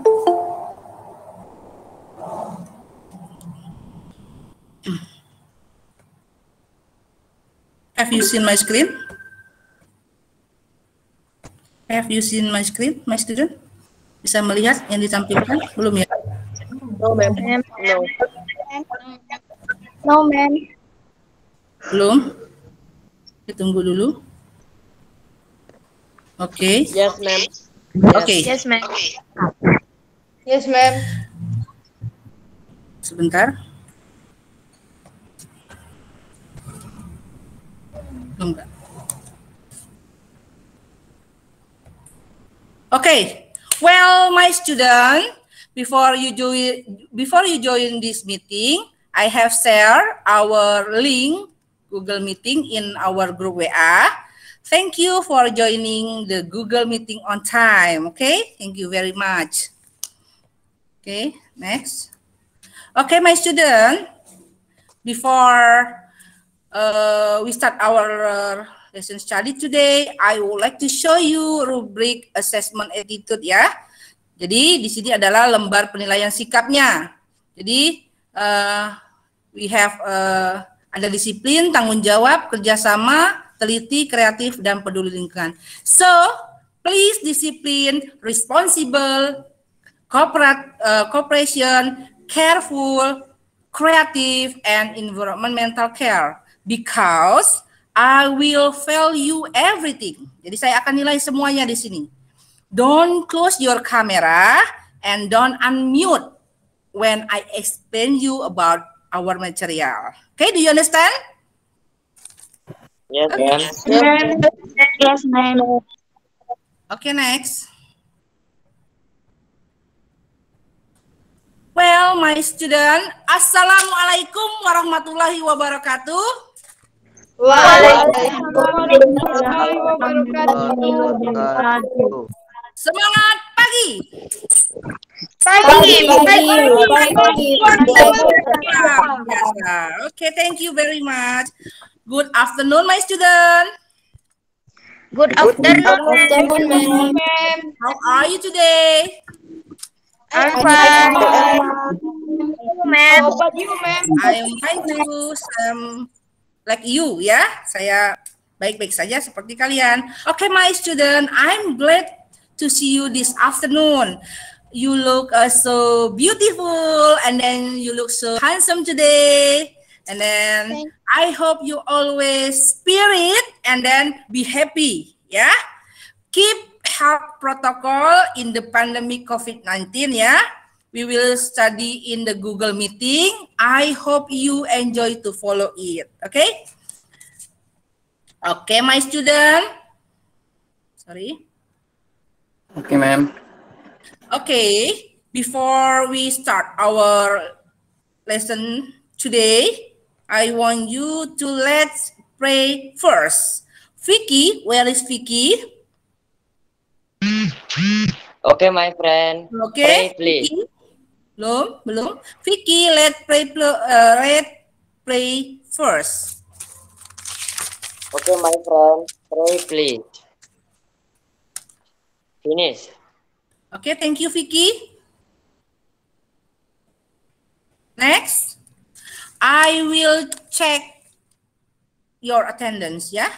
Have you seen my screen? Have you seen my screen, my student? Bisa melihat yang ditampilkan? Belum ya? No, ma'am. No. No, ma'am. Belum? Kita tunggu dulu. Oke. Yes, ma'am. Oke. Yes, ma'am. Yes, ma'am. Sebentar. Enggak. Okay. Well, my student, before you join this meeting, I have shared our link Google Meeting in our group WA. Thank you for joining the Google Meeting on time. Okay, thank you very much. Okay, next. Okay, my student, before we start our lesson study today, I would like to show you rubric assessment attitude ya. Jadi di sini adalah lembar penilaian sikapnya. Jadi we have ada disiplin, tanggung jawab, kerjasama, teliti, kreatif, dan peduli lingkungan. So please discipline, responsible, cooperation, careful, creative, and environmental care. Because I will value everything. Jadi saya akan nilai semuanya di sini. Don't close your camera and don't unmute when I explain you about our material. Okay, do you understand? Yes, Okay. ma'am. Yes, ma'am. Okay, next. Well, my student, Assalamualaikum warahmatullahi wabarakatuh. Waalaikumsalam warahmatullahi wabarakatuh. Semangat pagi. Pagi. Okay, thank you very much. Good afternoon, my student. Good afternoon, ma'am. How are you today? I'm fine. Ma'am. How about you, ma'am? I am fine too. Like you, ya. Saya baik-baik saja seperti kalian. Okay, my student, I'm glad to see you this afternoon. You look so beautiful, and then you look so handsome today. And then I hope you always spirit and then be happy, ya. Keep health protocol in the pandemic COVID-19, ya. We will study in the Google Meeting. I hope you enjoy to follow it. Okay? Okay, my student. Sorry. Okay, ma'am. Okay, before we start our lesson today, I want you to let's pray first. Vicky, where is Vicky? Okay, my friend. Okay, Pray, please. Vicky? Belum. Vicky, let's pray first. Okay, my friend. Pray, please. Finish. Okay, thank you, Vicky. Next, I will check your attendance, ya.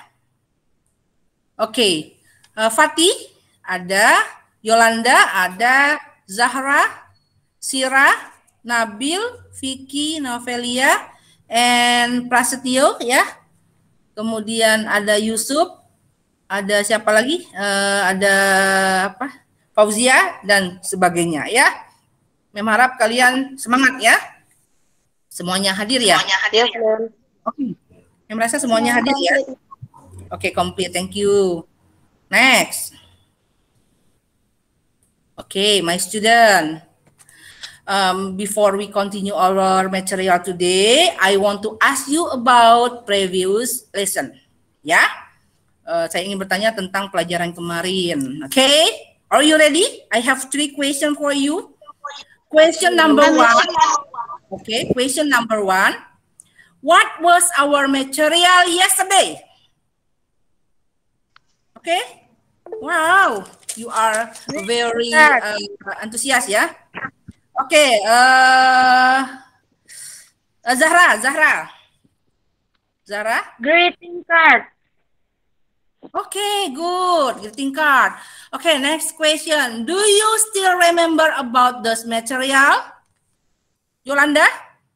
Okay, Fatih ada, Yolanda ada, Zahra, Sira, Nabil, Vicky, Novelia, and Prasetyo, ya. Kemudian ada Yusuf, ada siapa lagi? Ada apa? Fauzia dan sebagainya, ya. Mem harap kalian semangat, ya. Semuanya hadir, ya. Yes, ma'am. Oke. Yang merasa semuanya hadir, ya. Oke, complete. Thank you. Next. Okay, my student. Before we continue our material today, I want to ask you about previous lesson. Ya, saya ingin bertanya tentang pelajaran kemarin. Okay, are you ready? I have 3 questions for you. Question number 1. Okay, question number 1. What was our material yesterday? Okay. Wow. You are very antusias ya. Oke, Zahra. Greeting card. Okay, good. Greeting card. Okay, next question. Do you still remember about this material? Yolanda?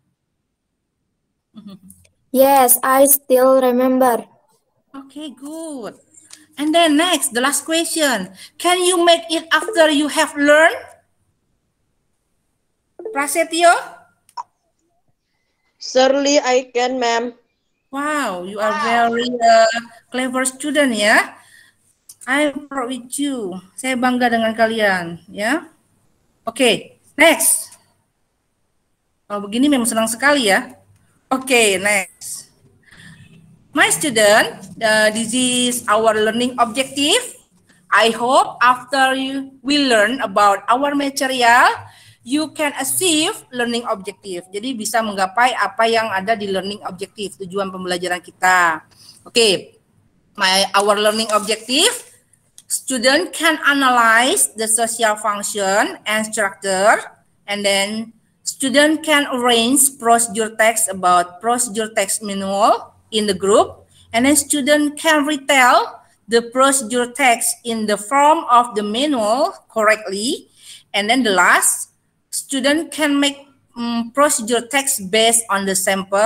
Yes, I still remember. Okay, good. And then next, the last question. Can you make it after you have learned? Prasetyo? Surely I can, ma'am. Wow, you are very clever student ya. I'm proud with you. Saya bangga dengan kalian ya. Oke, next. Kalau begini memang senang sekali ya. Oke, next. My student, this is our learning objective. I hope after we learn about our material, you can achieve learning objective. Jadi bisa menggapai apa yang ada di learning objective, tujuan pembelajaran kita. Oke, our learning objective, student can analyze the social function and structure, and then student can arrange procedure text about procedure text manual in the group, and then student can retell the procedure text in the form of the manual correctly, and then the last, student can make procedure text based on the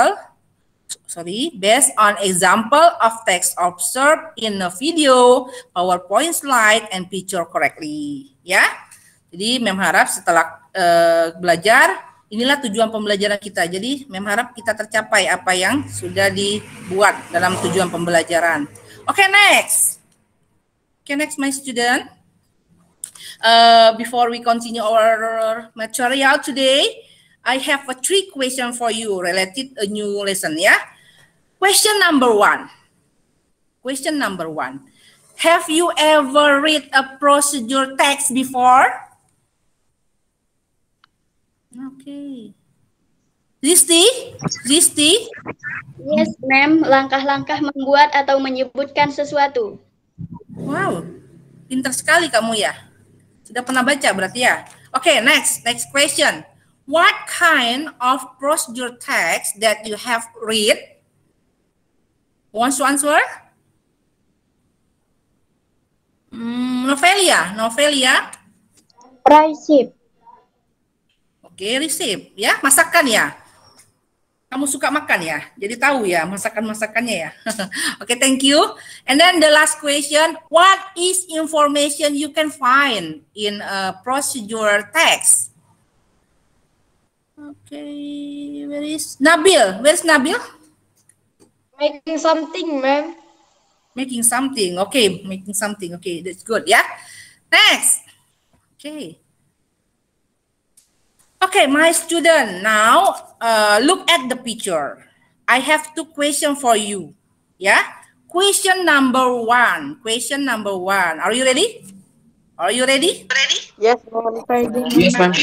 based on example of text observed in a video, PowerPoint slide, and picture correctly. Ya, jadi Mem harap setelah belajar, inilah tujuan pembelajaran kita. Jadi Mem harap kita tercapai apa yang sudah dibuat dalam tujuan pembelajaran. Okay, next. Okay, next, my student. Before we continue our material today, I have a 3 questions for you related a new lesson. Yeah. Question number 1. Question number 1. Have you ever read a procedure text before? Okay. Zisti? Yes, ma'am. Langkah-langkah membuat atau menyebutkan sesuatu. Wow, pintar sekali kamu ya. Sudah pernah baca berarti ya. Okay, next question. What kind of procedure text that you have read? Want to answer? Novelia. Receipt. Oke, receipt ya, masakan ya. Kamu suka makan ya, jadi tahu ya masakannya ya. Oke, thank you. And then the last question, what is information you can find in a procedure text? Okay, where is Nabil? Where's Nabil? Making something, ma'am. Making something. Okay, making something. Okay, that's good ya. Next. Okay. Okay, my student, now look at the picture. I have 2 questions for you. Yeah. Question number 1. Are you ready? Yes, ma'am. Yes, ma'am.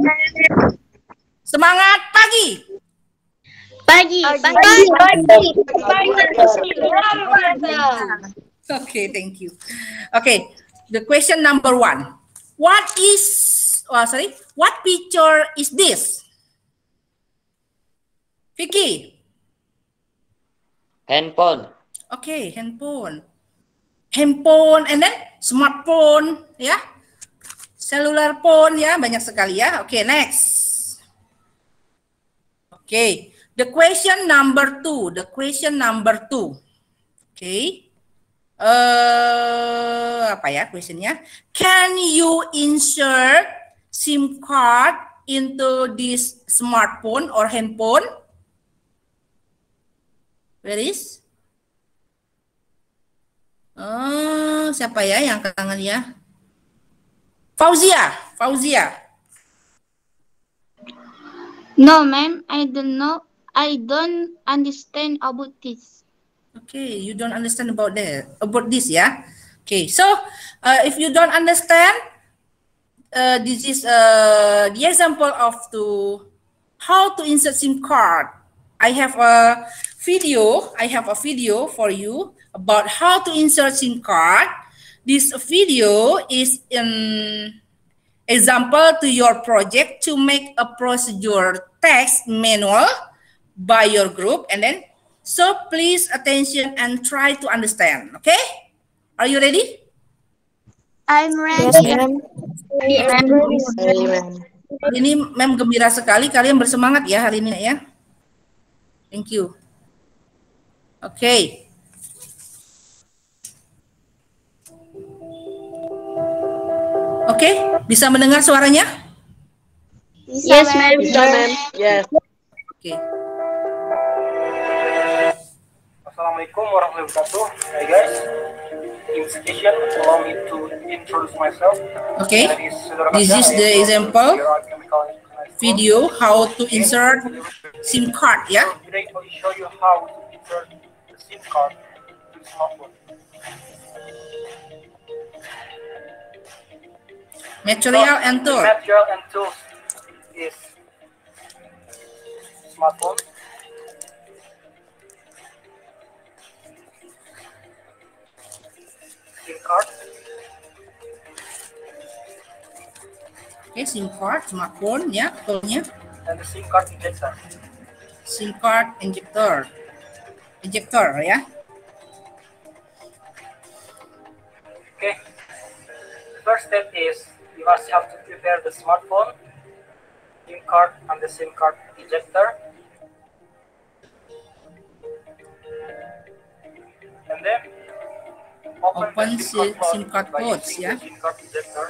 Semangat pagi. Pagi. Okay, thank you. Okay, the question number 1. What picture is this? Vicky. Handphone. Okay, handphone and then smartphone ya. Cellular phone ya, banyak sekali ya. Okay, next. Okay, the question number 2. Okay. Apa ya questionnya? Can you insert SIM card into this smartphone or handphone? Where is? Siapa ya yang angkat tangan ya? Fauzia. No, ma'am, I don't know. I don't understand about this. Okay, you don't understand about this ya. Okay, so if you don't understand, this is the example of how to insert SIM card. I have a video for you about how to insert SIM card. This video is an example to your project to make a procedure text manual by your group, and then so please attention and try to understand. Okay, are you ready? I'm ready. Yes, ma'am. Hari ini Mem gembira sekali kalian bersemangat ya hari ini ya. Thank you. Okay. Oke, bisa mendengar suaranya? Yes, ma'am. Bisa, ma'am. Yes. Oke. Assalamualaikum warahmatullahi wabarakatuh. Hi guys. In session, allow me to introduce myself. Okay. This is the example video how to insert SIM card, ya. Today I will show you how to insert the SIM card to the smartphone. Material and tool. Material and tools is smartphone, SIM card, Oke, SIM card, smartphone, ya, toolnya. and the SIM card injector. SIM card injector, ya. Okay. The first step is you first have to prepare the smartphone, SIM card, and the SIM card ejector. And then open the SIM card by ports, using ya. the SIM card ejector.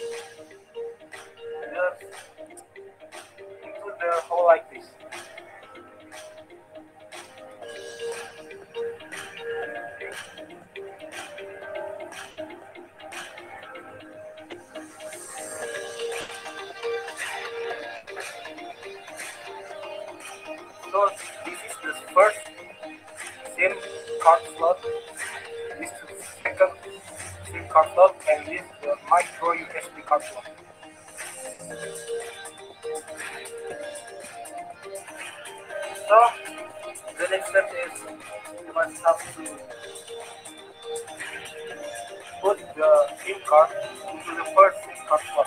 Just into the hole like this. So this is the first SIM card slot. This is the second SIM card slot, and this is the micro USB card slot. So the next step is you must have to put the SIM card into the first SIM card slot.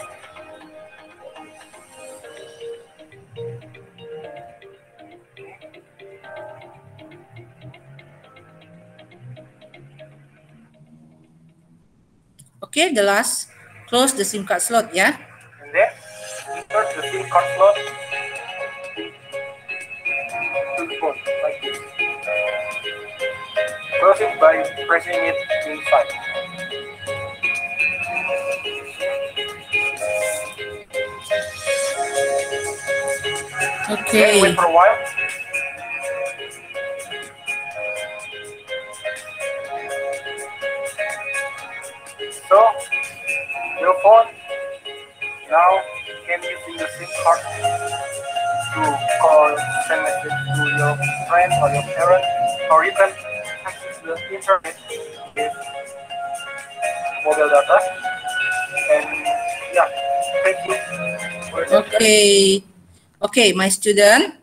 Okay, the last, close the SIM card slot, ya. And then insert the SIM card slot to the phone like this. Close it by pressing it inside. Then Okay. wait for a while. So your phone now can using the SIM card to call, send message to your friend or your parent, or you can access the internet with mobile data. And yeah, thank you for your attention. Okay. Okay, my student.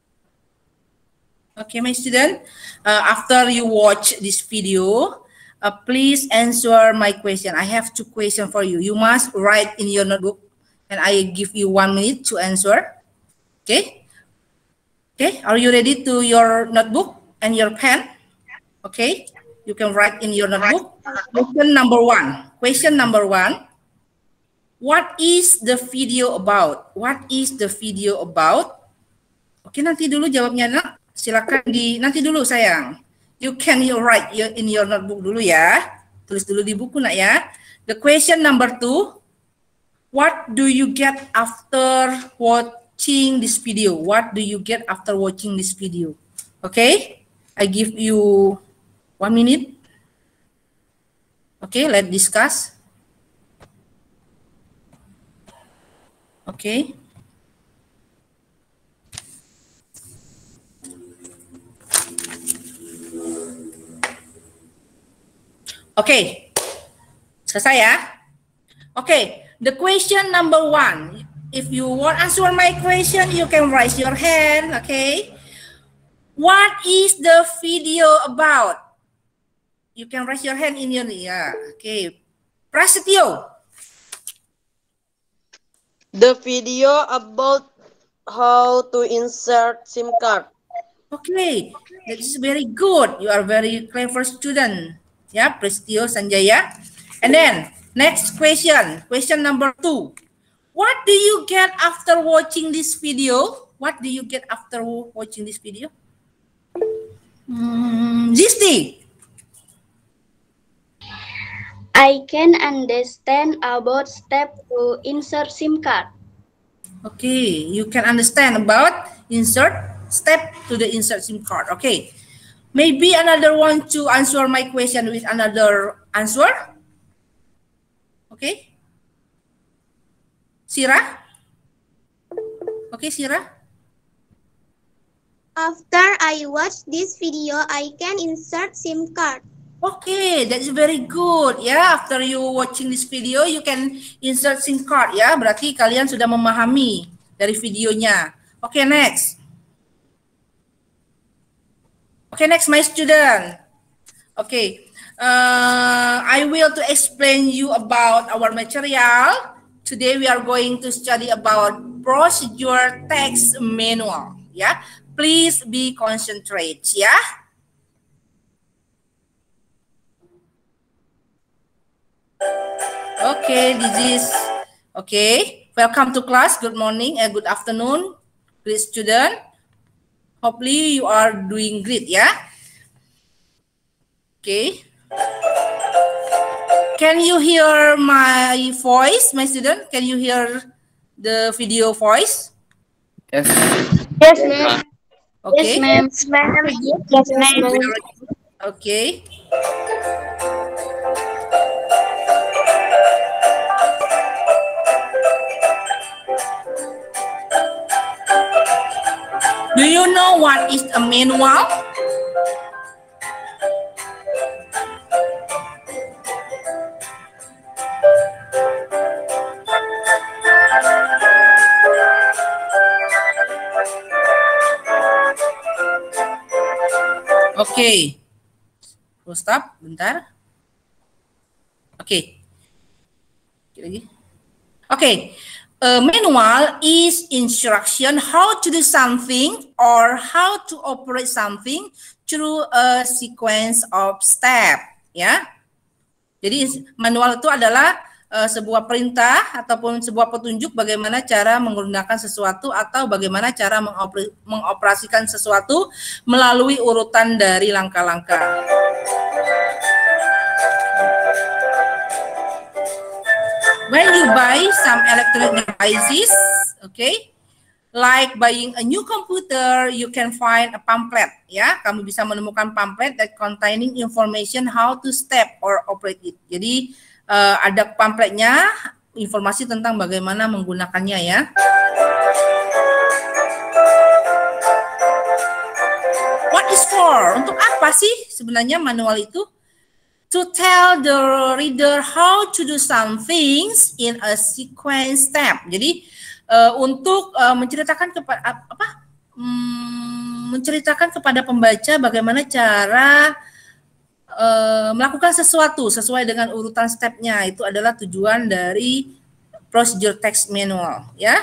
Okay, my student. After you watch this video, please answer my question. I have 2 questions for you. You must write in your notebook, and I give you 1 minute to answer. Okay. Okay. Are you ready to your notebook and your pen? Okay. You can write in your notebook. Question number 1. Question number 1. What is the video about? What is the video about? Oke, nanti dulu jawabnya, nak. Silakan nanti dulu, sayang. You can write in your notebook dulu ya. Tulis dulu di buku, nak ya. The question number 2. What do you get after watching this video? What do you get after watching this video? Okay, I give you 1 minute. Okay, let's discuss. Okay. Okay. Selesai ya? Okay. The question number 1. If you want answer my question, you can raise your hand. Okay. What is the video about? You can raise your hand in your, yeah. Okay. Prasetyo. The video about how to insert SIM card. Okay, that is very good. You are very clever student. Yeah, Prasetyo Sanjaya. And then next question, question number 2. What do you get after watching this video? What do you get after watching this video? Zisti. I can understand about step to insert SIM card. Okay, you can understand about step to the insert SIM card. Okay, maybe another one to answer my question with another answer. Okay, Sira. Okay, Sira. After I watch this video, I can insert SIM card. Okay, that is very good. Ya, after you watching this video, you can insert SIM card. Ya, berarti kalian sudah memahami dari videonya. Okay, next. Okay, next, my student. Okay, I will to explain you about our material. Today we are going to study about procedure text manual. Ya, please be concentrate. Ya. Okay, this is okay. Welcome to class. Good morning and good afternoon, great student. Hopefully you are doing great, yeah. Okay. Can you hear my voice, my student? Can you hear the video voice? Yes. Yes, ma'am. Okay. Yes, ma'am. Yes, ma'am. Okay. Do you know what is a manual? Okay. Full stop, bentar. Okay. Lagi. Okay. A manual is instruction how to do something or how to operate something through a sequence of step, ya. Jadi manual itu adalah sebuah perintah ataupun sebuah petunjuk bagaimana cara menggunakan sesuatu atau bagaimana cara mengoperasikan sesuatu melalui urutan dari langkah-langkah. When you buy some electronic devices, okay, like buying a new computer, you can find a pamphlet. Ya, kamu bisa menemukan pamphlet that containing information how to step or operate it. Jadi ada pamphletnya, informasi tentang bagaimana menggunakannya ya. What is for? Untuk apa sih sebenarnya manual itu? To tell the reader how to do some things in a sequence step. Jadi untuk menceritakan kepada menceritakan kepada pembaca bagaimana cara melakukan sesuatu sesuai dengan urutan stepnya. Itu adalah tujuan dari procedure text manual, ya.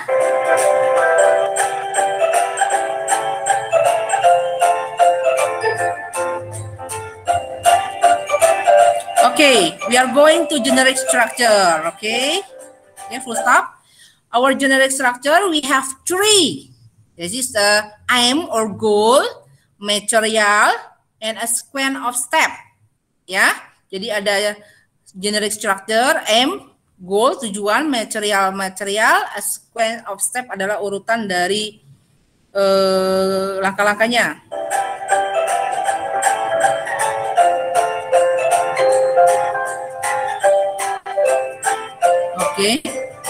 Okay, we are going to generic structure. Okay, full stop. Our generic structure, we have 3. This is the aim or goal, material, and a sequence of step. Ya, jadi ada generic structure, aim, goal, tujuan, material, a sequence of step adalah urutan dari langkah-langkahnya. Okay.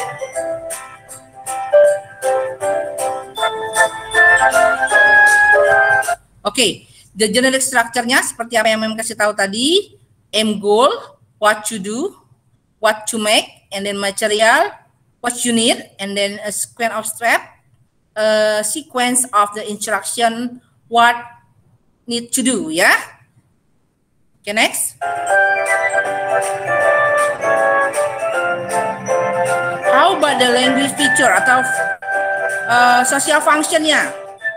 Okay, the generic structure-nya seperti apa yang kasih tahu tadi, aim, goal, what you do, what to make, and then material, what you need, and then a sequence of step, a sequence of the instruction, what need to do, ya. Okay, next. how about the language feature atau social function-nya?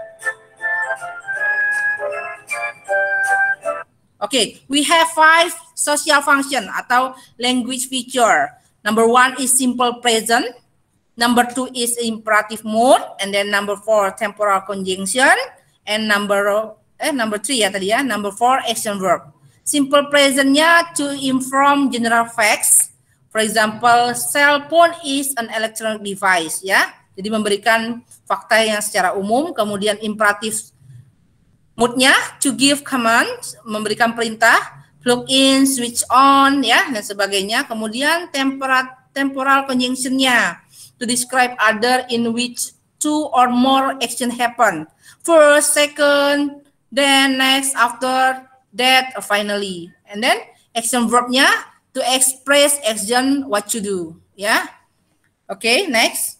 Okay, we have 5 social function atau language feature. Number 1 is simple present. Number 2 is imperative mood, and then number 4 temporal conjunction, and number 3 ya tadi ya. Number 4 action verb. Simple present-nya to inform general facts. For example, cell phone is an electronic device ya. Jadi memberikan fakta yang secara umum. Kemudian imperatif mood-nya to give commands, memberikan perintah, plug in, switch on ya dan sebagainya. Kemudian temporal conjunction-nya to describe other in which 2 or more action happen. First, second, then next, after that, finally. And then action verb-nya to express action what you do ya. Okay, next.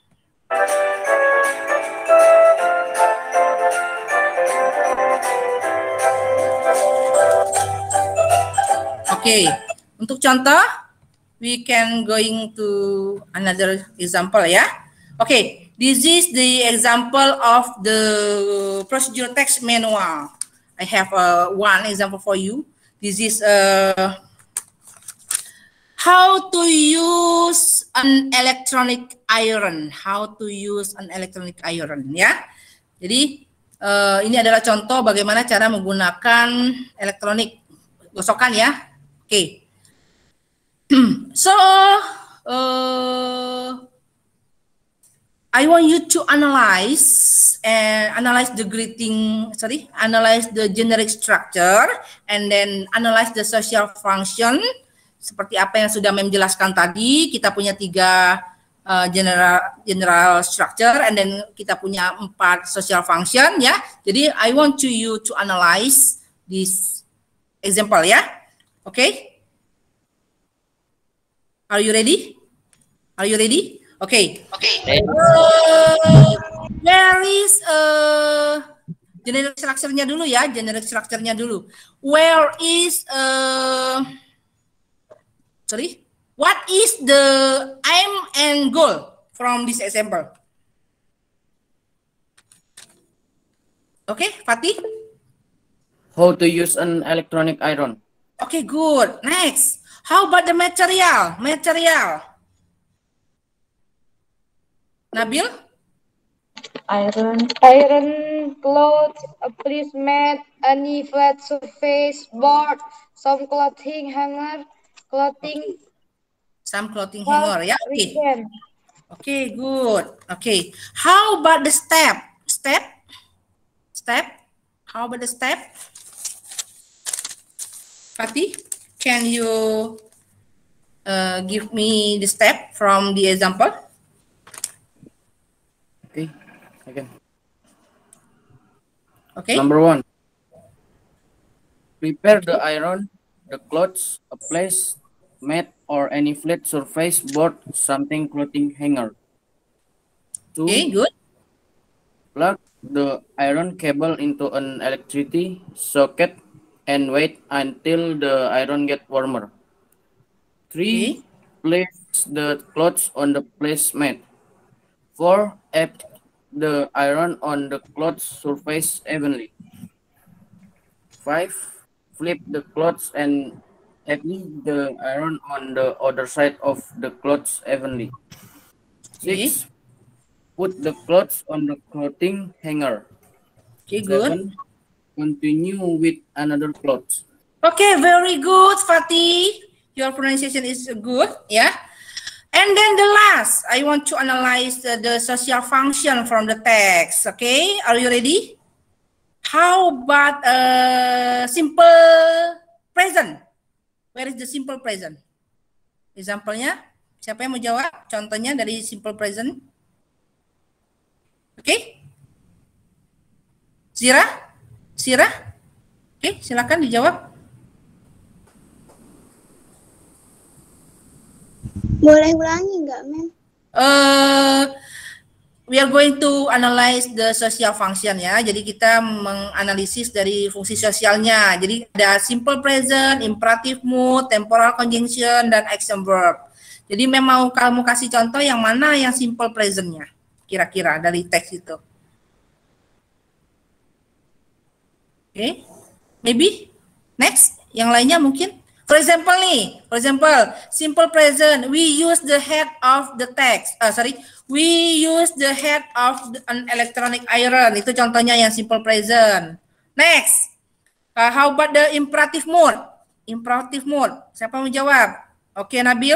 Okay, untuk contoh we can going to another example ya. Okay, this is the example of the procedure text manual. I have one example for you. This is how to use an electronic iron. How to use an electronic iron ya. Jadi ini adalah contoh bagaimana cara menggunakan elektronik gosokan ya. Oke. So I want you to analyze the generic structure and then analyze the social function. Seperti apa yang sudah Mem jelaskan tadi, kita punya 3 general structure and then kita punya 4 social function ya. Jadi I want you to analyze this example ya. Okay? Are you ready? Are you ready? Okay. Where is generic structure-nya dulu ya, generic structure-nya dulu. Where is what is the aim and goal from this example? Okay, Fatih? How to use an electronic iron. Okay, good. Next, how about the material? Nabil? Iron clothes, a placemat, any flat surface, board, some clothing hanger, Some clothing hanger, ya. Okay. weekend. Okay, good. Okay. How about the step? How about the step? Fatih, can you give me the step from the example? Okay, again. Okay. Number 1. Prepare the iron, the clothes, a place, mat, or any flat surface, board, something clothing hanger. 2. Okay, good. Plug the iron cable into an electricity socket and wait until the iron gets warmer. 3. Place the clothes on the placemat. 4. Add the iron on the clothes surface evenly. 5. Flip the clothes and apply the iron on the other side of the clothes evenly. 6. Put the clothes on the clothing hanger. Okay, good. 7. Continue with another clothes. Okay, very good, Fatih. Your pronunciation is good, yeah. And then the last, I want to analyze the social function from the text. Okay, are you ready? How about simple present? Where is the simple present? Example-nya, siapa yang mau jawab? Contohnya dari simple present. Okay? Zira? Okay, silakan dijawab. Boleh ulangi nggak, Mem? We are going to analyze the social function ya. Jadi kita menganalisis dari fungsi sosialnya. Jadi ada simple present, imperative mood, temporal conjunction, dan action verb. Jadi memang kamu kasih contoh yang mana yang simple present-nya, kira-kira dari teks itu. Oke, maybe next, yang lainnya mungkin. For example nih, simple present, we use the head of the text. We use the head of an electronic iron. Itu contohnya yang simple present. Next, how about the imperative mode? Imperative mode, siapa mau jawab? Oke, Nabil.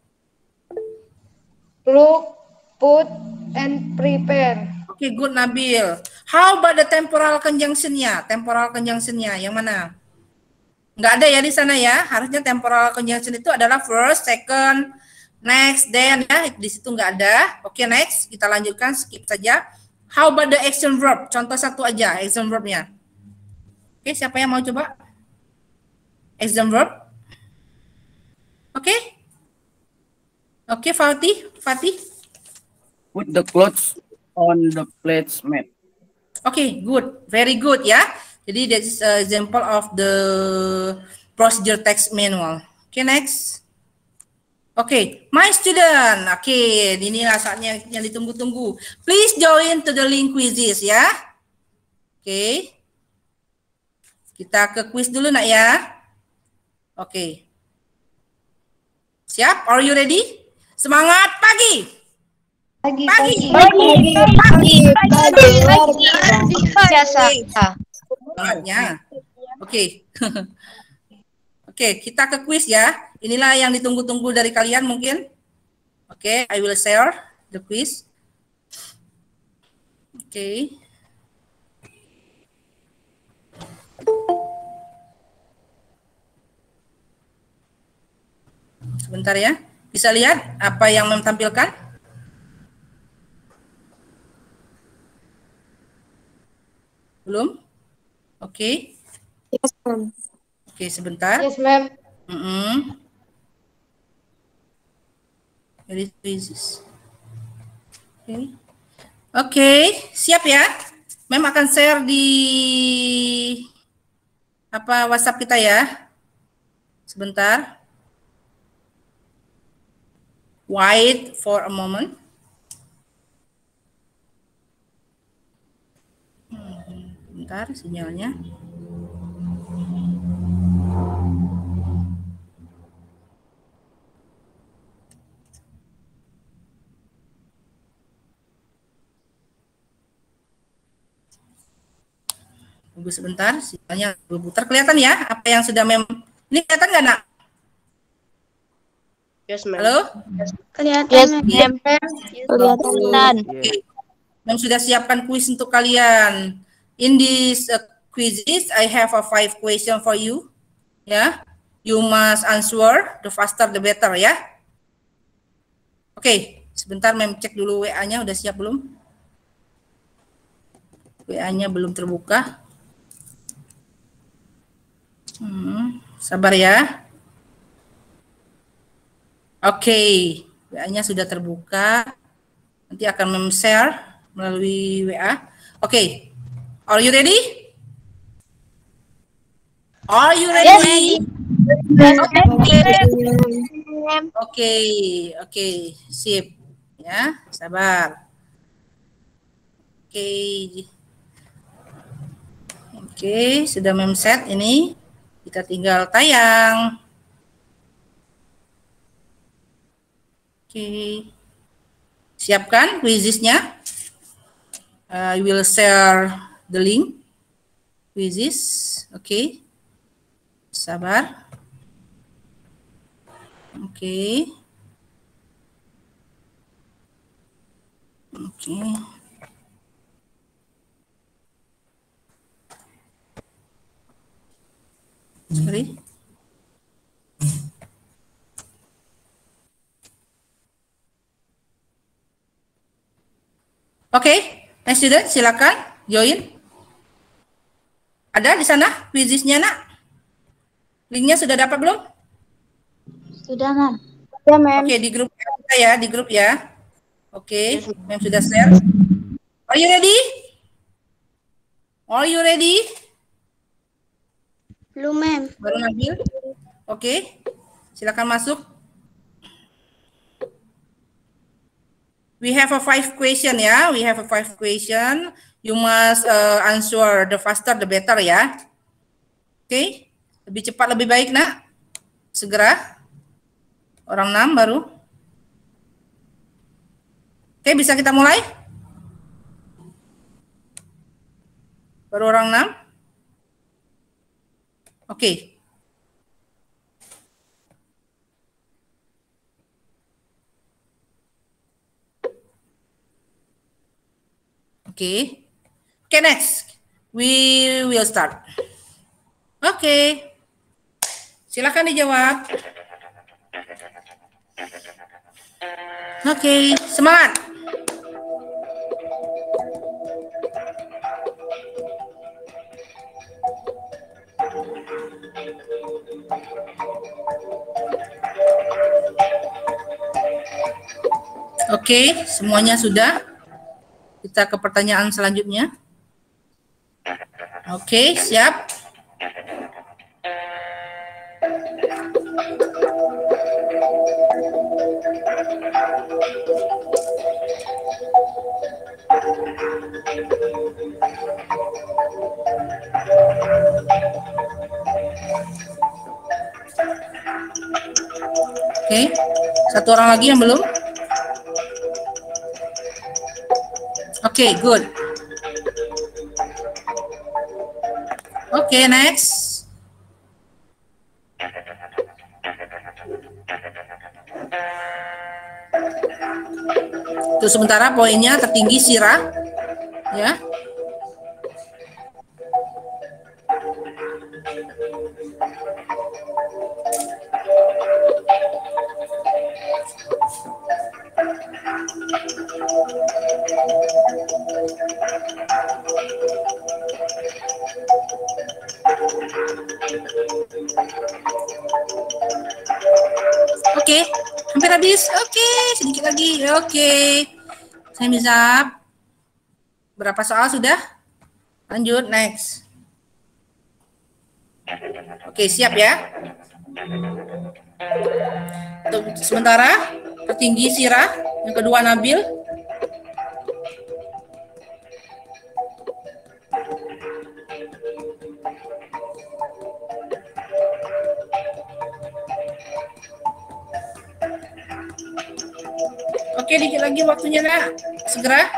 Look, put, and prepare. Oke, good Nabil. How about the temporal conjunction-nya? Temporal conjunction-nya yang mana? Nggak ada ya di sana ya. Harusnya temporal conjunction itu adalah first, second, next, then ya. Di situ nggak ada. Oke, next. Kita lanjutkan, skip saja. How about the action verb? Contoh satu aja action verb-nya. Oke, siapa yang mau coba? Action verb. Oke. Oke, Fatih. Put the clothes on the placemat. Oke, good. Very good ya. Jadi that is example of the procedure text manual. Okay, next. Okay, my student. Okay, inilah saatnya yang ditunggu-tunggu. Please join to the link quizzes ya. Okay. Kita ke quiz dulu nak ya. Okay. Siap? Are you ready? Semangat pagi. Semangatnya. Oke. Oke, kita ke quiz ya. Inilah yang ditunggu-tunggu dari kalian mungkin. Oke, I will share the quiz. Oke. Sebentar ya. Bisa lihat apa yang menampilkan? Belum? Oke. Yes, ma'am. Oke, sebentar. Yes, ma'am. Very quizzes. Oke. Oke, siap ya? Mem akan share di WhatsApp kita ya. Sebentar. Wait for a moment. Bentar sinyalnya. Tunggu sebentar, sinyalnya berputar. Kelihatan ya apa yang sudah ini kelihatan nggak nak? Yes, ma'am. Halo? Kelihatan. Yes, ma'am. Kelihatan. Okay. Mem sudah siapkan kuis untuk kalian. In this quizzes, I have a 5 question for you. Ya, you must answer the faster the better ya. Oke, sebentar mem cek dulu WA-nya udah siap belum? WA-nya belum terbuka. Sabar ya. Oke, WA-nya sudah terbuka. Nanti akan mem-share melalui WA. Oke. Are you ready? Are you ready? Oke, sip. Ya, sabar. Oke, sudah mem-set ini. Kita tinggal tayang. Oke. Siapkan quizzes-nya. I will share the link. Quizzes. Oke. Sabar. Oke. Sorry. Oke, next student silakan join. Ada di sana quizzesnya nak? Linknya sudah dapat belum? Sudah, ma'am. Ya, ma'am. Oke, di grup kita ya, di grup ya. Oke, ma'am sudah share. Are you ready? Are you ready? Belum, ma'am. Baru ngambil. Oke, silakan masuk. We have a 5 question ya. We have a 5 question. You must answer the faster the better ya. Oke. Lebih cepat lebih baik nak. Segera. Orang 6 baru. Oke, bisa kita mulai? Baru orang 6. Oke. Okay. Okay, next. We will start. Oke. Okay. Silakan dijawab. Oke, okay. Semangat. Oke, okay. Semuanya sudah. Kita ke pertanyaan selanjutnya. Oke, siap. Oke, satu orang lagi yang belum. Oke, good. Oke, next. Untuk sementara poinnya tertinggi Sirah, ya. Oke, hampir habis. Oke, sedikit lagi. Oke, saya bisa. Berapa soal sudah? Lanjut, next. Oke, siap ya. Untuk sementara, tertinggi Sirah, yang kedua Nabil. Oke, dikit lagi waktunya nak. Segera.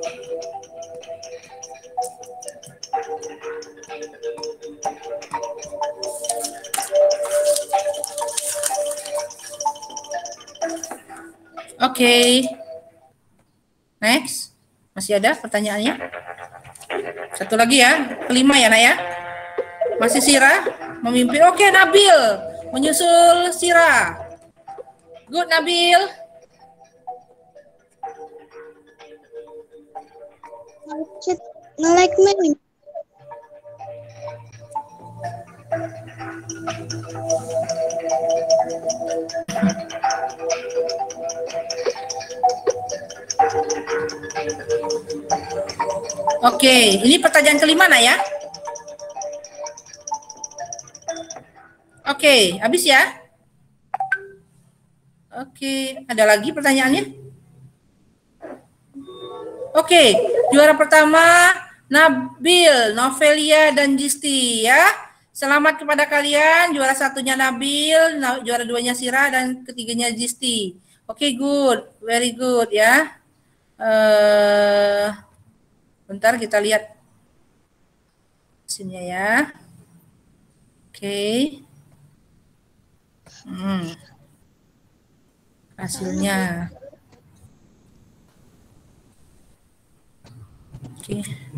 Oke. Next. Masih ada pertanyaannya? Satu lagi ya. Kelima ya nak ya. Masih Sirah memimpin. Oke, Nabil menyusul Sirah. Good, Nabil. Like me. Oke, ini pertanyaan kelima nak ya. Oke, habis ya. Oke, ada lagi pertanyaannya? Oke, juara pertama Nabil, Novelia, dan Jisti ya. Selamat kepada kalian. Juara satunya Nabil, juara duanya Sirah, dan ketiganya Jisti. Oke, good, very good ya. Bentar kita lihat sini ya. Oke. Hasilnya. Oke.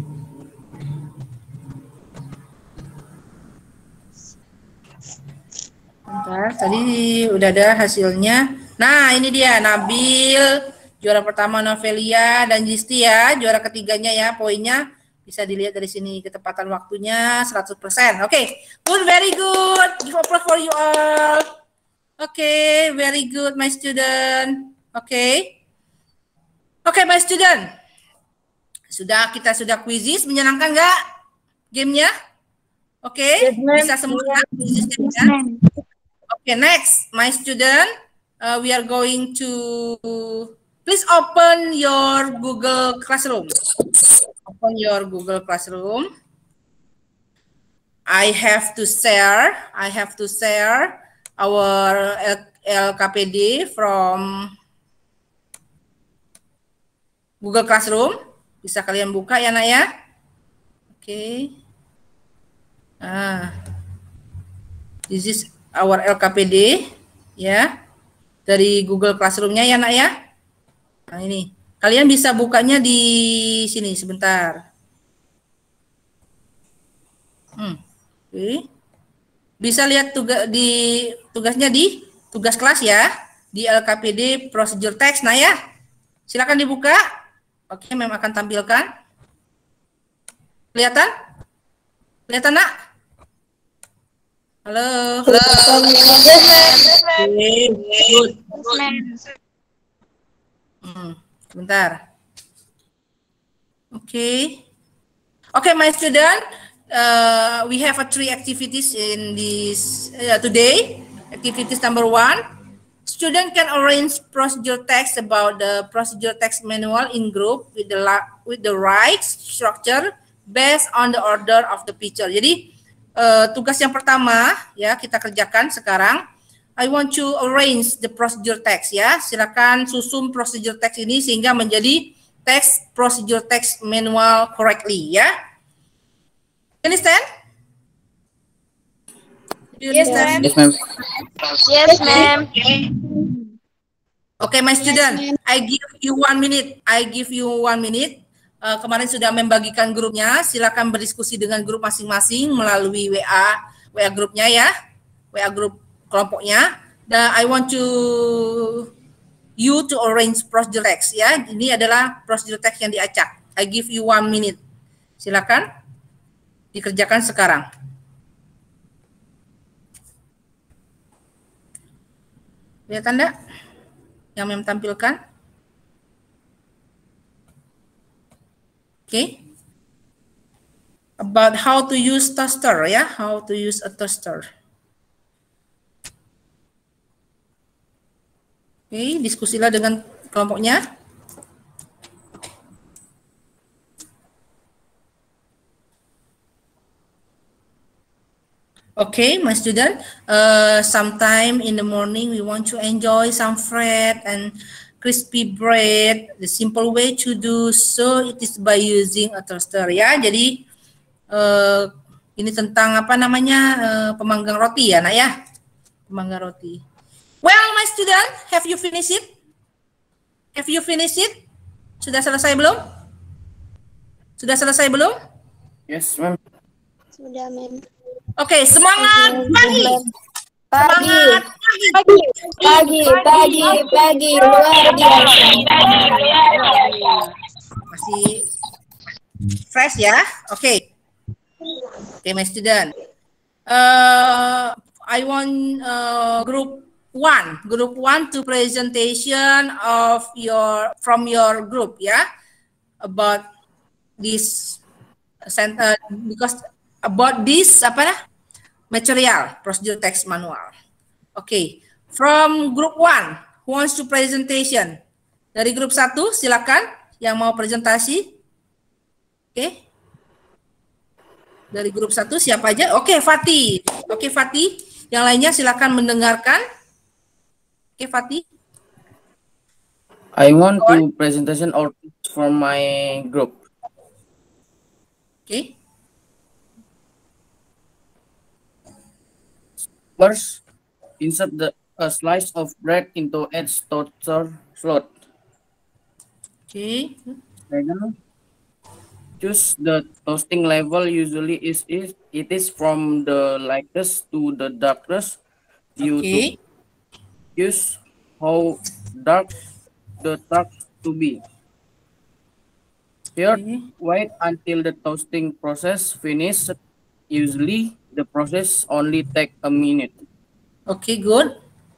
Bentar, tadi udah ada hasilnya. Nah, ini dia Nabil, juara pertama Novelia, dan Jisti ya, juara ketiganya ya, poinnya bisa dilihat dari sini, ketepatan waktunya 100%. Oke, good, very good. Give applause for you all. Oke, very good my student. Oke. Oke, my student. Kita sudah quizzes, menyenangkan nggak gamenya? Oke, bisa semua quizzesnya. Oke, next, my student, we are going to Please open your Google Classroom. Open your Google Classroom. I have to share our LKPD from Google Classroom. Bisa kalian buka ya, Nak ya? Oke. This is our LKPD ya. Dari Google Classroom-nya ya, Nak ya. Nah, ini. Kalian bisa bukanya di sini sebentar. Oke. Bisa lihat tugasnya di tugas kelas ya, di LKPD Procedure Text. Nah ya, silakan dibuka. Oke, memang akan tampilkan. Kelihatan? Kelihatan, Nak? Halo. Halo. Sebentar. Oke. Oke, my student. We have three activities in this today. Activities number 1, student can arrange procedure text about the procedure text manual in group with the right structure based on the order of the picture. Jadi tugas yang pertama ya kita kerjakan sekarang. I want to arrange the procedure text ya. Silakan susun procedure text ini sehingga menjadi text procedure text manual correctly ya. Understand? Yes, ma'am. Yes, ma'am. Yes, ma'am. Okay, my student, I give you 1 minute. Kemarin sudah membagikan grupnya. Silakan berdiskusi dengan grup masing-masing melalui WA grupnya ya, WA grup kelompoknya. Dan I want you to arrange procedure text ya. Ini adalah procedure text yang diacak. I give you 1 minute. Silakan dikerjakan sekarang. Lihat Anda yang tampilkan. Okay. About how to use toaster ya, how to use a toaster. Okay, diskusilah dengan kelompoknya. Okay, my student, sometime in the morning we want to enjoy some bread and crispy bread. The simple way to do so it is by using a toaster ya. Jadi ini tentang apa namanya pemanggang roti ya, Nak ya. Pemanggang roti. Well, my student, have you finished it? Have you finished it? Sudah selesai belum? Sudah selesai belum? Yes, ma'am. Sudah, ma'am. Oke, semangat pagi. Pagi, luar biasa. Masih fresh ya? Oke. Oke, my student. I want group 1 to presentation of from your group ya, about this because about this material procedure text manual. Okay, from group 1 who wants to presentation? Dari grup 1 silakan yang mau presentasi. Okay. Dari grup 1 siapa aja? Oke, Fatih. Oke, Fatih. Yang lainnya silakan mendengarkan. Oke, Fatih. I want to presentation or from my group. Okay. First, insert a slice of bread into each toaster slot. Okay. Second, choose the toasting level. Usually it is from the lightest to the darkest. You to use how dark the task to be. Third, wait until the toasting process finishes. Usually, the process only take a minute. Okay, good.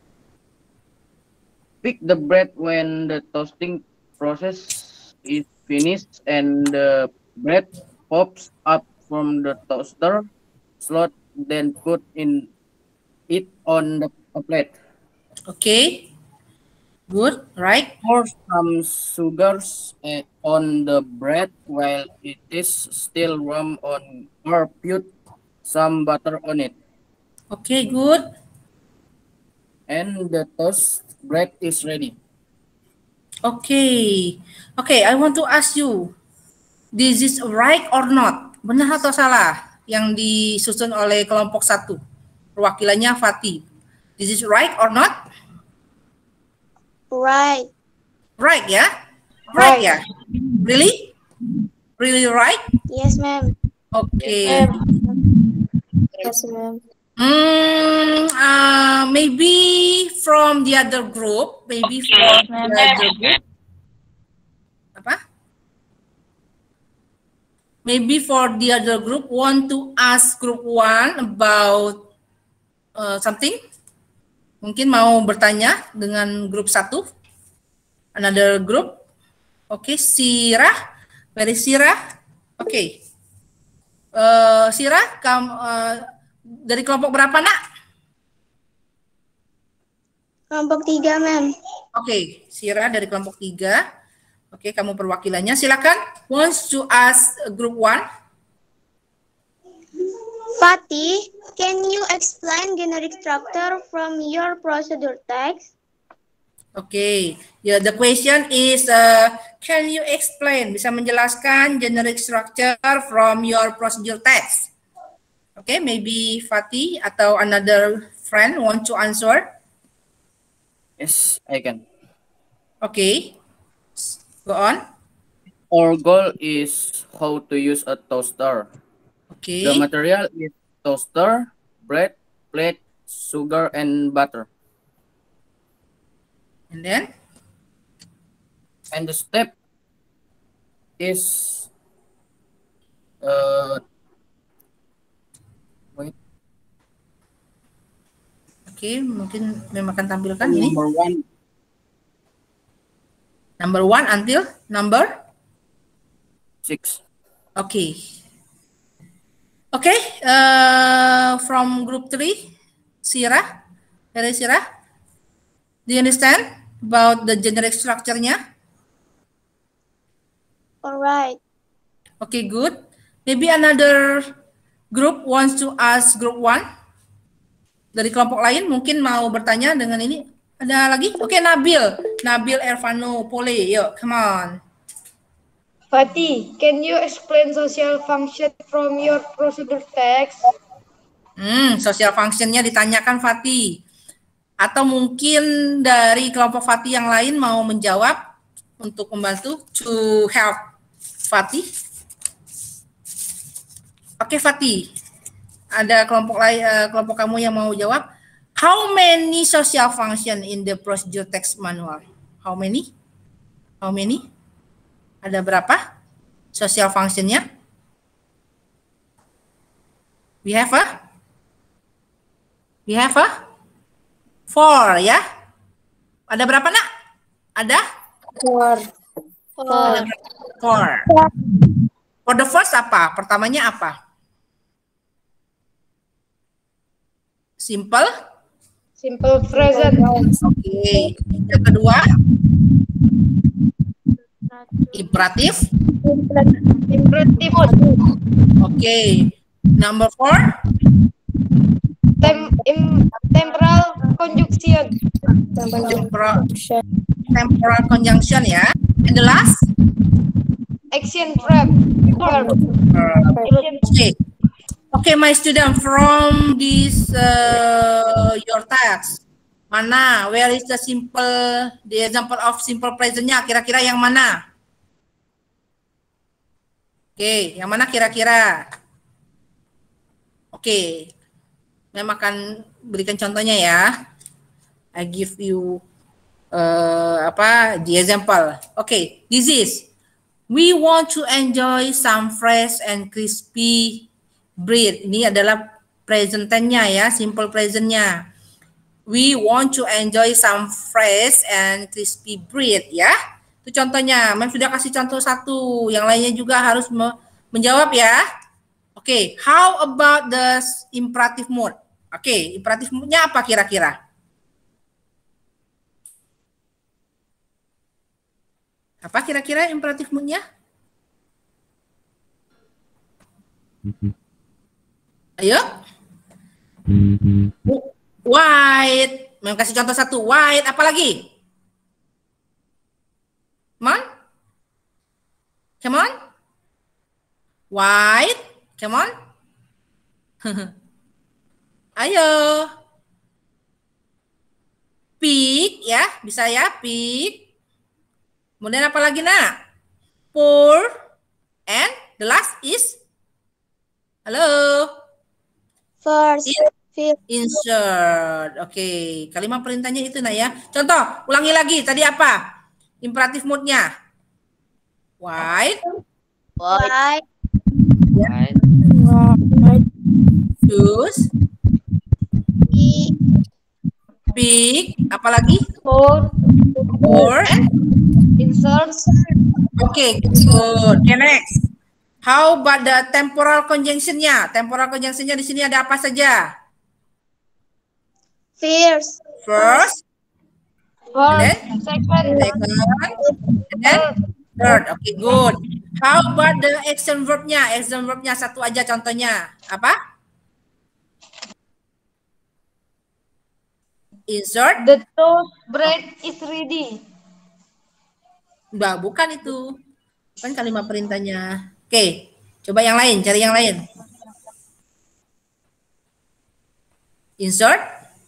Pick the bread when the toasting process is finished and the bread pops up from the toaster slot. Then put it on a plate. Okay. Good, right? Pour some sugars on the bread while it is still warm on, or put some butter on it. Okay, good. And the toast bread is ready. Okay. Okay, I want to ask you, this is right or not? Benar atau salah yang disusun oleh kelompok 1? Perwakilannya Fatih. This is right or not? Right. Right ya? Right ya? Really? Really right? Yes, ma'am. Okay. Yes, ma'am. Maybe from the other group, apa? Maybe for the other group want to ask group 1 about something. Mungkin mau bertanya dengan grup 1. Another group. Okay, Sirah. Where is Sirah? Okay. Sirah, kamu dari kelompok berapa, nak? Kelompok 3, ma'am. Oke, Sirah dari kelompok 3. Oke, kamu perwakilannya. Silakan. Wants to ask group 1. Fatih, can you explain generic structure from your procedure text? Okay, yeah, the question is, can you explain, bisa menjelaskan generic structure from your procedure text? Okay, maybe Fatih atau another friend want to answer? Yes, I can. Okay, go on. Our goal is how to use a toaster. Okay. The material is toaster, bread, plate, sugar, and butter. And then? And the step is wait. Oke, mungkin memang akan tampilkan ini. Number 1 until number 6. Okay. Okay, from group 3, Sirah, dari Sirah, do you understand about the generic structure-nya? Alright. Okay, good. Maybe another group wants to ask group 1. Dari kelompok lain mungkin mau bertanya dengan ini. Ada lagi? Oke, Nabil Ervano Pole, yuk, come on. Fatih, can you explain social function from your procedure text? Social function-nya ditanyakan Fatih. Atau mungkin dari kelompok Fatih yang lain mau menjawab untuk membantu to help Fatih. Oke, Fatih. Ada kelompok lain, kelompok kamu yang mau jawab. How many social function in the procedure text manual? How many? How many? Ada berapa social function-nya? We have a 4 ya. Ada berapa, nak? Ada? 4. 4. For the first apa? Pertamanya apa? Simple present. Oke. Yang kedua? Imperatif. Oke. Number 4? Temporal conjunction. Temporal conjunction ya. And the last? Action verb. Okay, my student, from this your text, mana? Where is the example of simple present-nya? Kira-kira yang mana? Oke, yang mana kira-kira? Oke, memang akan berikan contohnya ya. I give you the example. Okay, this is, we want to enjoy some fresh and crispy bread. Ini adalah present tense-nya ya, simple present-nya. We want to enjoy some fresh and crispy bread ya. Itu contohnya. Mem sudah kasih contoh 1, yang lainnya juga harus menjawab ya. Oke, how about the imperative mood? Oke, imperative mood-nya apa kira-kira? Apa kira-kira imperatif moodnya? Ayo. White. Mau kasih contoh satu. White. Apa lagi? Come on. Come on. White. Come on. Ayo. Pink ya. Bisa ya. Pink. Kemudian apa lagi nak? Pour. And the last is. Halo. First. Insert. Oke. Kalimat perintahnya itu nak ya. Contoh. Ulangi lagi. Tadi apa? Imperatif moodnya. White. White. White. Choose. Pick. Apa lagi? For. Insert. Oke, good. Okay, next. How about the temporal conjunction-nya? Temporal conjunction-nya di sini ada apa saja? First. First. First. Then, Second. and then third. Okay, good. How about the action verb-nya? Action verb-nya satu aja contohnya. Apa? Insert. The toast bread is ready. Bah, bukan itu. Kan kalimat perintahnya. Oke, coba yang lain, cari yang lain. Insert.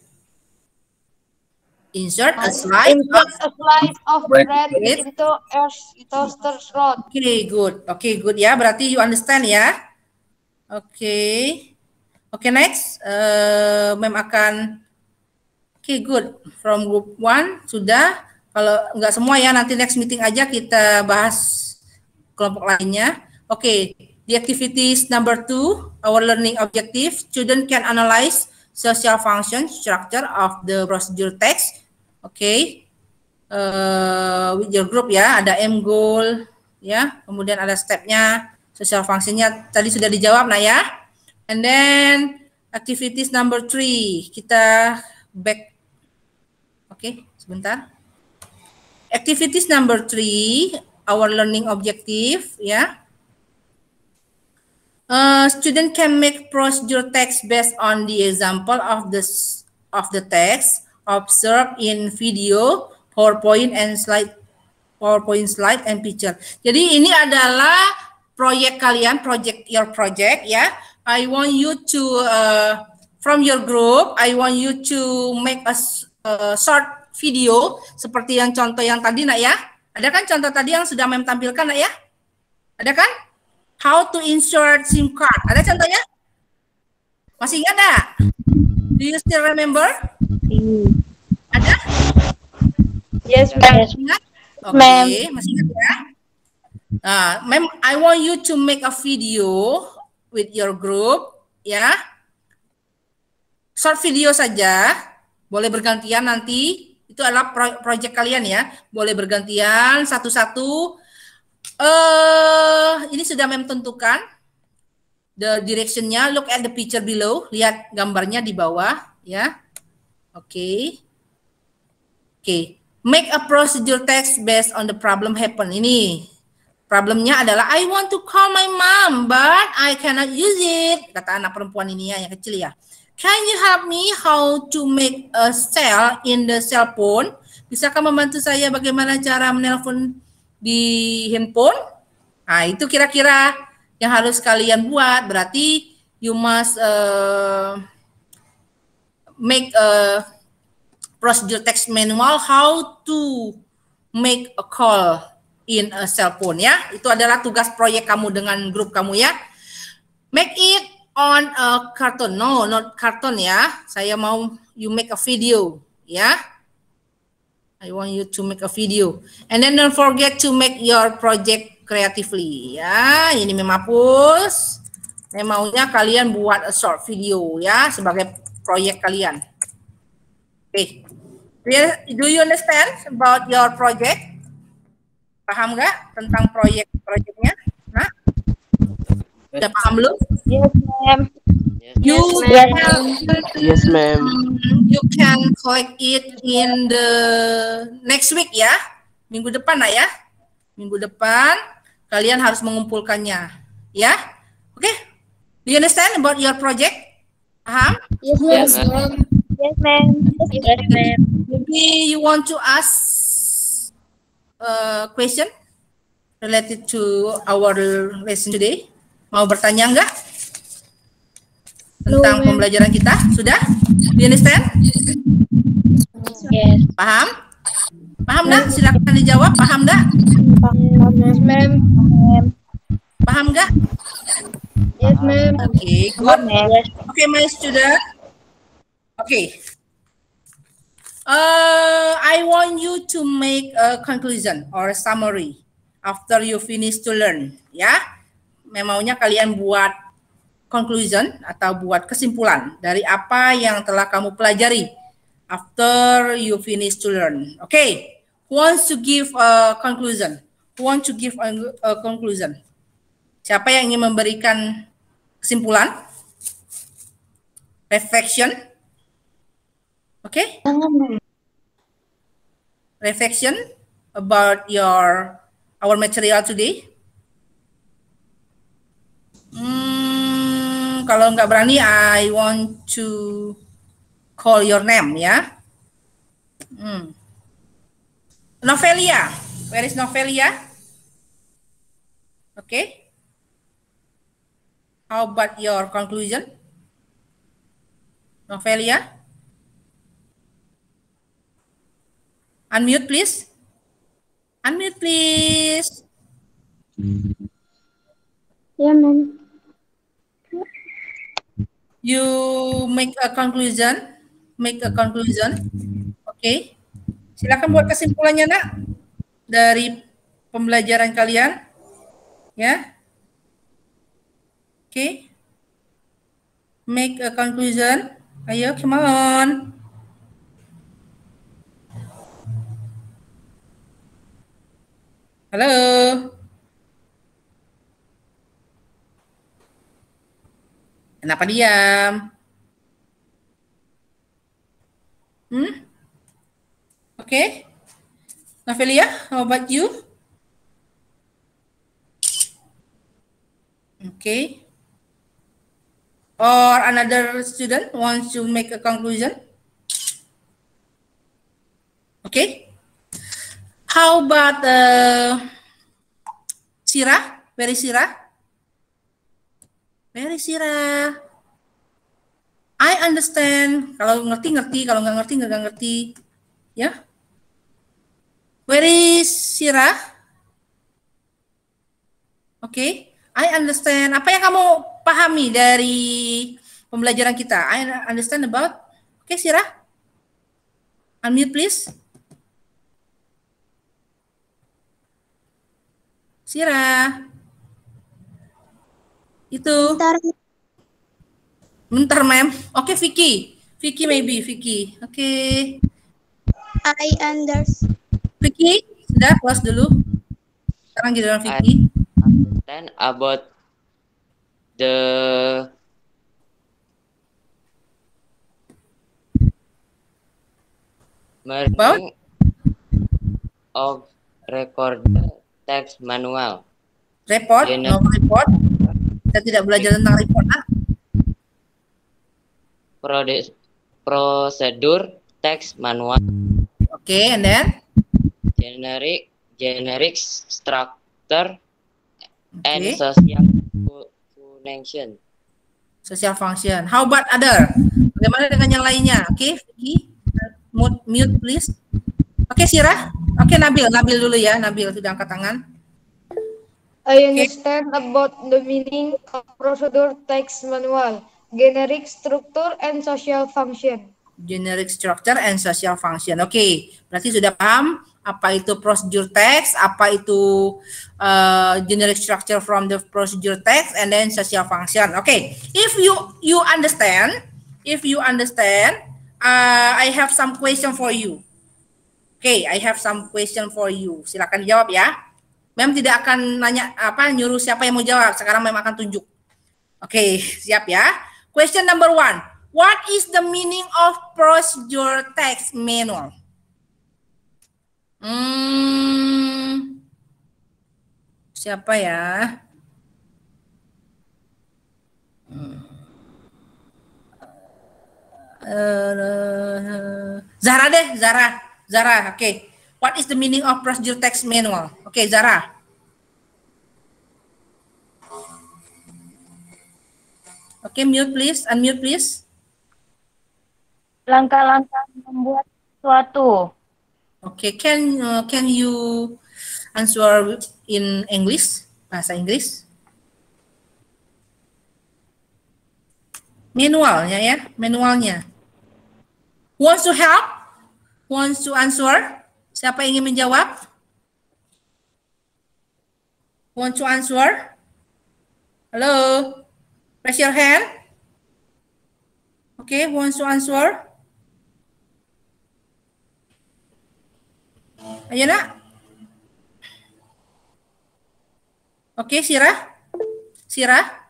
Insert a slice of bread into a toaster's rod. Okay, good. Okay, good ya. Berarti you understand ya. Oke. Oke, next. Mem akan. Oke, good. From group 1 sudah. Kalau nggak semua ya, nanti next meeting aja kita bahas kelompok lainnya. Oke, the activities number 2, our learning objective. Student can analyze social function structure of the procedure text. Oke, with your group ya, ada M goal ya, kemudian ada stepnya, social functionnya tadi sudah dijawab nah ya. And then activities number 3, kita back. Oke, sebentar. Activities number 3, our learning objective ya. Student can make procedure text based on the example of the text observed in video, PowerPoint slide and picture. Jadi ini adalah proyek kalian, your project ya. I want you to from your group, I want you to make a short video seperti yang contoh yang tadi nak ya. Ada kan contoh tadi yang sudah Mem tampilkan nak ya? Ada kan? How to insert SIM card. Ada contohnya? Masih ingat enggak? Do you still remember? Ada? Yes, ma'am. Ingat? Oke, masih ingat ya? Ma'am, I want you to make a video with your group, ya. Short video saja, boleh bergantian nanti. Itu adalah project kalian ya, boleh bergantian satu-satu. Ini sudah Mem tentukan the directionnya. Look at the picture below. Lihat gambarnya di bawah ya. Oke. Make a procedure text based on the problem happen. Ini problemnya adalah I want to call my mom but I cannot use it. Kata anak perempuan ini ya, yang kecil ya. Can you help me how to make a cell in the cell phone? Bisakah membantu saya bagaimana cara menelpon di handphone? Nah, itu kira-kira yang harus kalian buat. Berarti you must make a procedure text manual how to make a call in a cell phone ya. Itu adalah tugas proyek kamu dengan grup kamu ya. Make it on a cartoon. No, not cartoon ya. Saya mau you make a video ya. I want you to make a video. And then don't forget to make your project creatively. Ya, ini memapus. Saya maunya kalian buat a short video ya sebagai proyek kalian. Oke. Do you understand about your project? Paham nggak tentang proyeknya? Nah, udah paham belum? Yes, ma'am. Yes, ma'am. You can collect it in the next week ya, minggu depan lah ya. Minggu depan kalian harus mengumpulkannya, ya. Oke? Do you understand about your project? Paham? Yes, ma'am. Yes, ma'am. Yes, ma'am. Maybe you want to ask a question related to our lesson today. Mau bertanya enggak? Tentang pembelajaran kita? Sudah? Do you understand? Yes. Paham? Paham enggak? Silakan dijawab. Paham enggak? Yes, ma'am. Paham enggak? Yes, ma'am. Okay, good. Yes. Okay, my student. Okay. I want you to make a conclusion or a summary after you finish to learn. Ya, memangnya kalian buat conclusion atau buat kesimpulan dari apa yang telah kamu pelajari after you finish to learn. Okay, who wants to give a conclusion? Who wants to give a conclusion? Siapa yang ingin memberikan kesimpulan? Reflection? Okay? Reflection about our material today. Kalau nggak berani, I want to call your name, ya. Novelia, where is Novelia? Okay. How about your conclusion? Novelia? Unmute, please. Unmute, please. Yeah, ma'am. You make a conclusion. Make a conclusion. Oke. Silakan buat kesimpulannya, Nak, dari pembelajaran kalian. Ya. Oke. Make a conclusion. Ayo, come on. Halo. Kenapa diam? Okay. Novelia, how about you? Okay. Or another student wants to make a conclusion? Okay. How about Sira? Where is Sira? Where is Sira? I understand. Kalau ngerti, kalau nggak ngerti. Ya. Where is Sira? Okay. I understand. Apa yang kamu pahami dari pembelajaran kita? I understand about. Okay, Sira. Unmute, please. Sira. Itu. Bentar, ma'am. Oke, Vicky. Vicky maybe, Vicky. Oke. I understand. Vicky, sudah puas dulu. Sekarang giliran Vicky. Understand about the merging of record text manual. Report, no report. Kita tidak belajar tentang report, Nak. Prosedur text manual. Okay, and then generic structure and Okay. social function. Social function. How about other? Bagaimana dengan yang lainnya? Oke, Vicky. Mute, please. Oke, Sira. Oke, Nabil dulu ya. Nabil sudah angkat tangan. I understand about the meaning of procedure text manual, generic structure and social function. Generic structure and social function. Oke, berarti sudah paham apa itu procedure text, apa itu generic structure from the procedure text, and then social function. Oke, if you understand, I have some question for you. Oke, I have some question for you. Silakan dijawab ya. Mem tidak akan nanya nyuruh siapa yang mau jawab. Sekarang Mem akan tunjuk. Oke, siap ya. Question number 1. What is the meaning of procedure text manual? Siapa ya? Zara deh, Zara. Zara, oke. What is the meaning of procedure text manual? Oke, Zara. Oke, mute please, unmute please. Langkah-langkah membuat sesuatu. Oke, can you answer in English? Bahasa Inggris? Manualnya ya, manualnya. Wants to help? Wants to answer? Siapa ingin menjawab? Want to answer? Halo? Raise your hand. Okay, wants to answer? Ayo nak. Okay, Sirah? Sirah?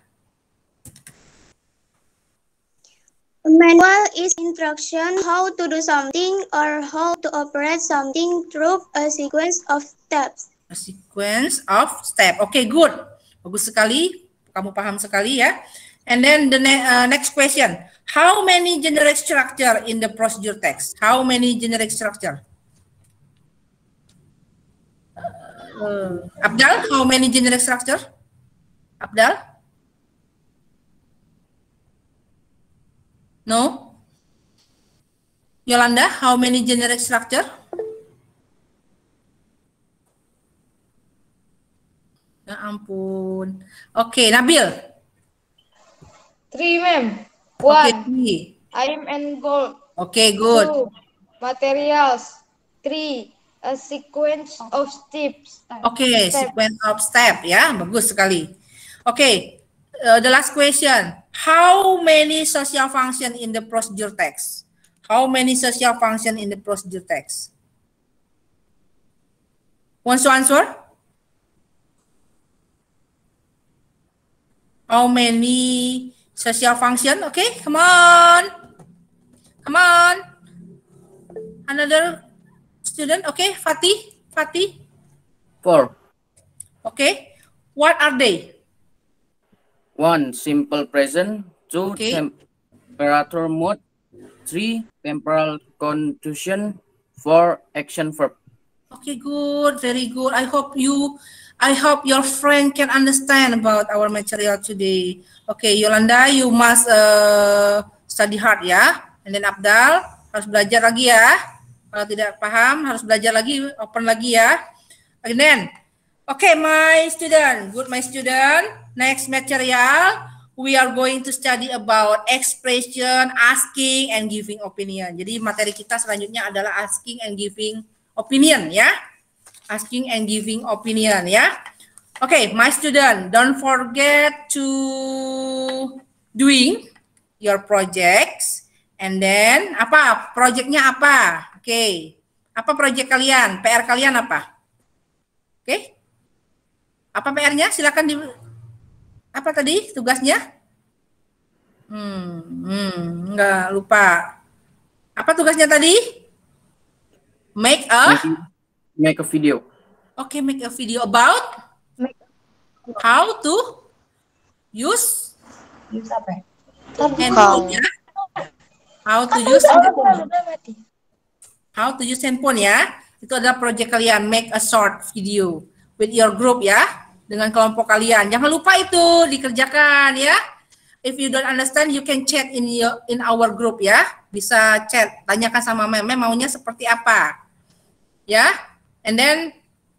A manual is instruction how to do something or how to operate something through a sequence of steps. A sequence of step. Okay, good. Bagus sekali. Kamu paham sekali ya. And then the next question. How many generic structure in the procedure text? How many generic structure? Abdal, how many generic structure? Abdal? No? Yolanda, how many generic structure? Ya ampun. Oke, Nabil. 3, ma'am. Oke, 1. Iron and gold. Oke, good. 2. Materials. 3. A sequence of steps. Oke, sequence of step ya, bagus sekali. Oke, the last question. How many social function in the procedure text? How many social function in the procedure text? Wants to answer? How many social function? Okay, come on. Come on. Another student, okay, Fatih. 4. Okay, what are they? 1. Simple present. 2. Okay. Temperature mode. 3. Temporal conjunction. 4. Action verb. Okay, good, very good. I hope your friend can understand about our material today. Okay, Yolanda, you must study hard ya. And then Abdal harus belajar lagi ya. Kalau tidak paham harus belajar lagi, open lagi ya. And then, okay, my student, next material, we are going to study about expression, asking, and giving opinion. Jadi materi kita selanjutnya adalah asking and giving opinion ya. Asking and giving opinion ya. Okay, my student, don't forget to doing your projects. And then, apa? Projectnya apa? Okay. Apa project kalian? PR kalian apa? Okay. Apa PR-nya? Silakan di... Apa tadi tugasnya? Enggak lupa. Apa tugasnya tadi? Make a video. Okay, make a video about how to use apa? handphone ya. How to use handphone. How to use handphone ya. Itu adalah project kalian, make a short video with your group ya, dengan kelompok kalian. Jangan lupa itu dikerjakan ya. If you don't understand, you can chat in our group ya. Bisa chat, tanyakan sama meme maunya seperti apa. Ya. And then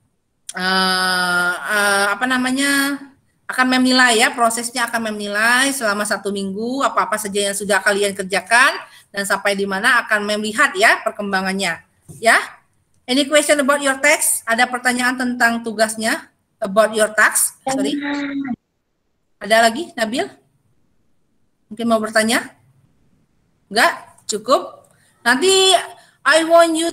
akan menilai ya, prosesnya akan menilai selama 1 minggu apa-apa saja yang sudah kalian kerjakan dan sampai di mana akan melihat ya perkembangannya ya. Any question about your text? Ada pertanyaan tentang tugasnya about your task? Sorry. Ada lagi, Nabil? Mungkin mau bertanya? Enggak? Cukup? Nanti I want you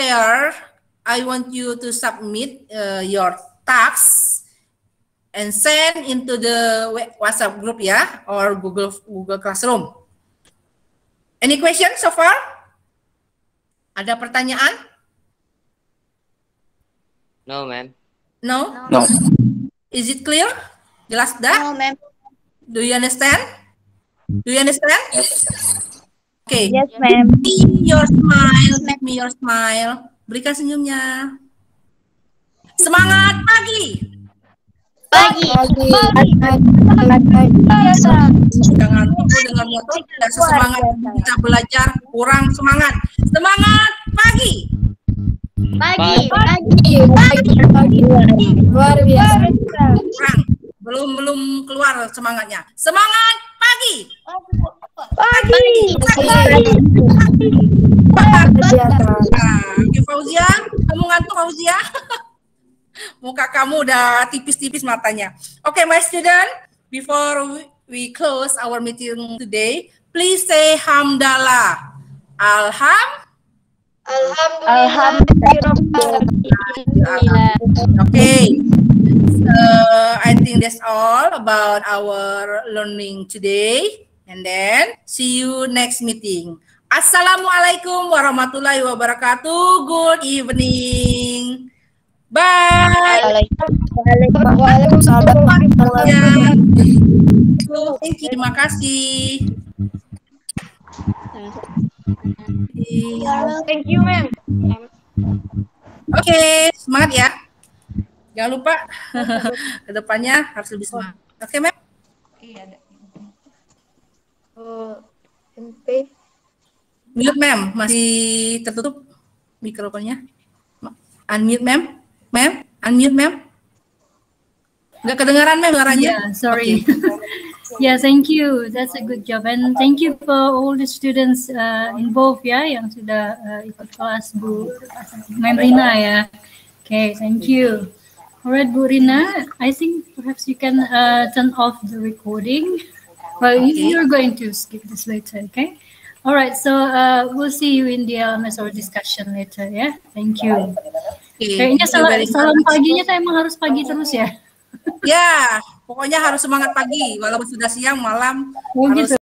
to submit your tasks and send into the WhatsApp group ya, or Google Classroom. Any question so far? Ada pertanyaan? No, ma'am. No? No. Is it clear? Jelas dah? No, ma'am. Do you understand? Do you understand? Okay. Yes, ma'am. Give me your smile. Give me your smile. Berikan senyumnya. Semangat pagi. Pagi. Sudah ngantuk dengan motor, tidak sesemangat kita belajar, kurang semangat. Semangat pagi. Pagi. Luar biasa. Kurang. Belum keluar semangatnya. Semangat pagi. Oke, Fauzia, kamu ngantuk, Fauzia? Muka kamu udah tipis-tipis matanya. Oke, my student, before we close our meeting today, please say hamdalah. Okay. I think that's all about our learning today. And then see you next meeting. Assalamualaikum warahmatullahi wabarakatuh. Good evening. Bye. Thank you. Terima kasih. Thank you, ma'am. Oke, semangat ya. Jangan lupa kedepannya harus lebih semangat. Oke, Ma'am? Iya, ada. Mute, Ma'am. Masih tertutup mikrofonnya. Unmute, Ma'am. Ma'am, unmute, Ma'am. Nggak kedengaran, Ma'am, suaranya. Yeah, sorry. Okay. Yeah, thank you. That's a good job. And thank you for all the students involved ya, yang sudah ikut kelas Bu Ma'am Rina ya. Okay, thank you. Alright, Bu Rina, I think perhaps you can turn off the recording. Well, you're going to skip this later, okay? Alright, so we'll see you in the LMS or discussion later ya. Thank you. Kayaknya salam paginya tuh emang harus pagi terus ya? Ya, pokoknya harus semangat pagi, walaupun sudah siang, malam. Oh, harus gitu.